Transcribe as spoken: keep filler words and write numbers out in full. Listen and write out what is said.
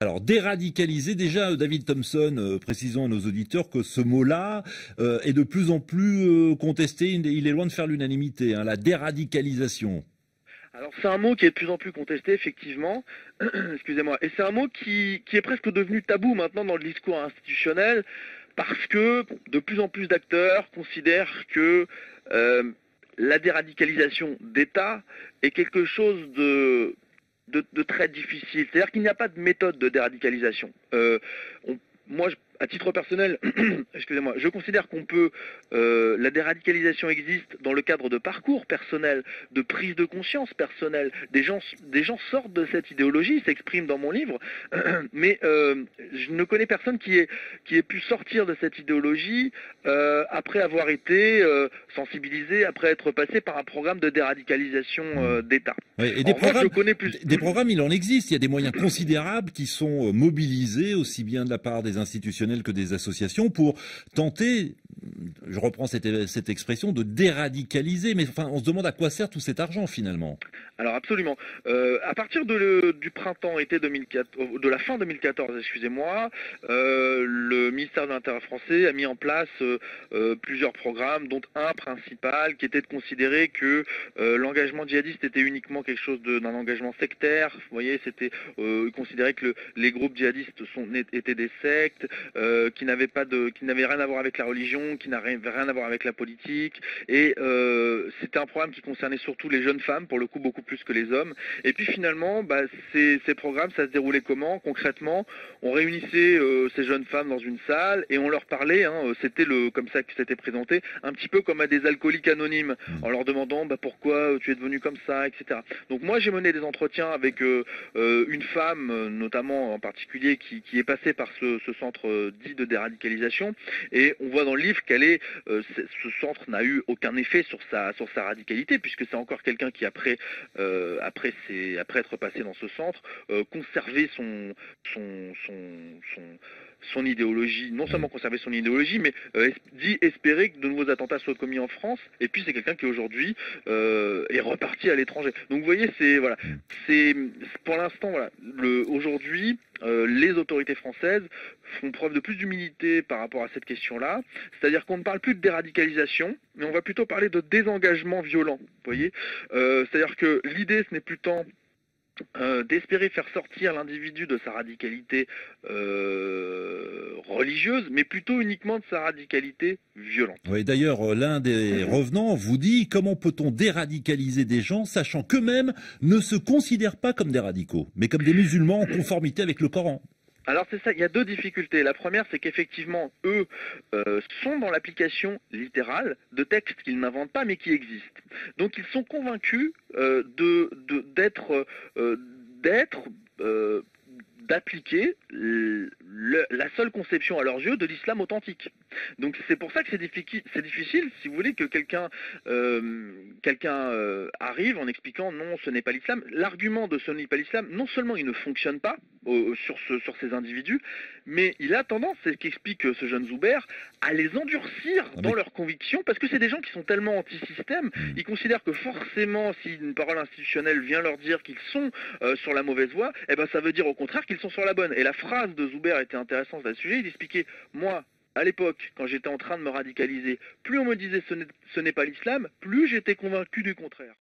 Alors, déradicaliser, déjà, David Thompson, euh, précisons à nos auditeurs que ce mot-là euh, est de plus en plus euh, contesté, il est loin de faire l'unanimité, hein, la déradicalisation. Alors c'est un mot qui est de plus en plus contesté, effectivement, excusez-moi, et c'est un mot qui, qui est presque devenu tabou maintenant dans le discours institutionnel, parce que de plus en plus d'acteurs considèrent que euh, la déradicalisation d'État est quelque chose de, de, de très difficile. C'est-à-dire qu'il n'y a pas de méthode de déradicalisation. Euh, on, moi, je, à titre personnel, excusez-moi, je considère qu'on peut, euh, la déradicalisation existe dans le cadre de parcours personnels, de prise de conscience personnelle. Des gens, des gens sortent de cette idéologie, s'expriment dans mon livre, mais euh, je ne connais personne qui ait, qui ait pu sortir de cette idéologie euh, après avoir été euh, sensibilisé, après être passé par un programme de déradicalisation euh, d'État. Oui, et En des revanche, programmes, je connais plus. des programmes, il en existe. Il y a des moyens considérables qui sont euh, mobilisés, aussi bien de la part des institutionnels que des associations, pour tenter, je reprends cette, cette expression, de déradicaliser. Mais enfin, on se demande à quoi sert tout cet argent finalement. Alors absolument. Euh, à partir de le, du printemps-été deux mille quatorze, de la fin deux mille quatorze, excusez-moi, euh, le ministère de l'Intérieur français a mis en place euh, euh, plusieurs programmes, dont un principal qui était de considérer que euh, l'engagement djihadiste était uniquement quelque chose d'un engagement sectaire. Vous voyez, c'était euh, considérer que le, les groupes djihadistes sont, étaient des sectes, euh, qui n'avaient pas de, qui n'avaient rien à voir avec la religion, qui n'avaient rien à voir avec la politique. Et euh, c'était un programme qui concernait surtout les jeunes femmes, pour le coup beaucoup plus que les hommes. Et puis finalement, bah, ces, ces programmes, ça se déroulait comment? Concrètement, on réunissait euh, ces jeunes femmes dans une salle et on leur parlait, hein, c'était le comme ça que c'était présenté, un petit peu comme à des alcooliques anonymes, en leur demandant bah, pourquoi tu es devenu comme ça, et cetera. Donc moi j'ai mené des entretiens avec euh, euh, une femme, notamment en particulier, qui, qui est passée par ce, ce centre euh, dit de déradicalisation, et on voit dans le livre qu'elle est, euh, ce centre n'a eu aucun effet sur sa, sur sa radicalité, puisque c'est encore quelqu'un qui après Euh, après, après être passé dans ce centre, euh, conserver son, son, son, son, son idéologie, non seulement conserver son idéologie, mais euh, dit espérer que de nouveaux attentats soient commis en France. Et puis c'est quelqu'un qui aujourd'hui euh, est reparti à l'étranger. Donc vous voyez, c'est voilà, c'est pour l'instant voilà, le aujourd'hui. Euh, les autorités françaises font preuve de plus d'humilité par rapport à cette question-là, c'est-à-dire qu'on ne parle plus de déradicalisation, mais on va plutôt parler de désengagement violent, vous voyez, euh, c'est-à-dire que l'idée, ce n'est plus tant euh, d'espérer faire sortir l'individu de sa radicalité euh, religieuse, mais plutôt uniquement de sa radicalité violente. Oui, d'ailleurs, l'un des revenants vous dit: comment peut-on déradicaliser des gens sachant qu'eux-mêmes ne se considèrent pas comme des radicaux, mais comme des musulmans en conformité avec le Coran? Alors c'est ça, il y a deux difficultés. La première, c'est qu'effectivement, eux euh, sont dans l'application littérale de textes qu'ils n'inventent pas mais qui existent. Donc ils sont convaincus euh, de d'être euh, d'être euh, d'appliquer la seule conception à leurs yeux de l'islam authentique. Donc c'est pour ça que c'est difficile, c'est difficile, si vous voulez, que quelqu'un euh, quelqu'un euh, arrive en expliquant non, ce n'est pas l'islam. L'argument de ce n'est pas l'islam, non seulement il ne fonctionne pas euh, sur, ce, sur ces individus, mais il a tendance, c'est ce qu'explique ce jeune Zuber, à les endurcir Ah, dans mais... leurs convictions, parce que c'est des gens qui sont tellement anti-système, mmh. ils considèrent que forcément, si une parole institutionnelle vient leur dire qu'ils sont euh, sur la mauvaise voie, eh ben ça veut dire au contraire qu'ils sont sur la bonne. Et la phrase de Zuber était intéressante à ce sujet, il expliquait, moi, à l'époque, quand j'étais en train de me radicaliser, plus on me disait ce n'est pas l'islam, plus j'étais convaincu du contraire.